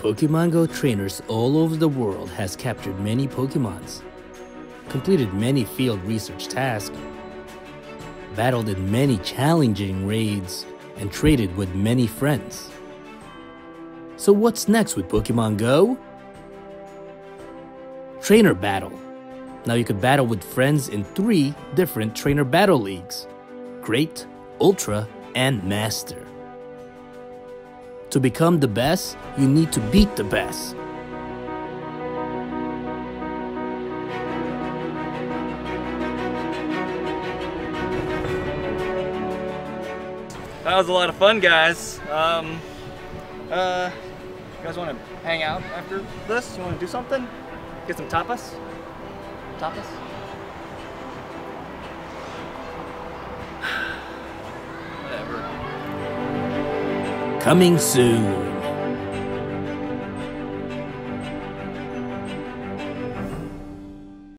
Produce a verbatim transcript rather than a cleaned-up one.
Pokemon Go trainers all over the world has captured many Pokemons, completed many field research tasks, battled in many challenging raids, and traded with many friends. So what's next with Pokemon Go? Trainer Battle. Now you could battle with friends in three different trainer battle leagues: Great, Ultra, and Master. To become the best, you need to beat the best. That was a lot of fun, guys. Um, uh, you guys want to hang out after this? You want to do something? Get some tapas? Tapas? Coming soon.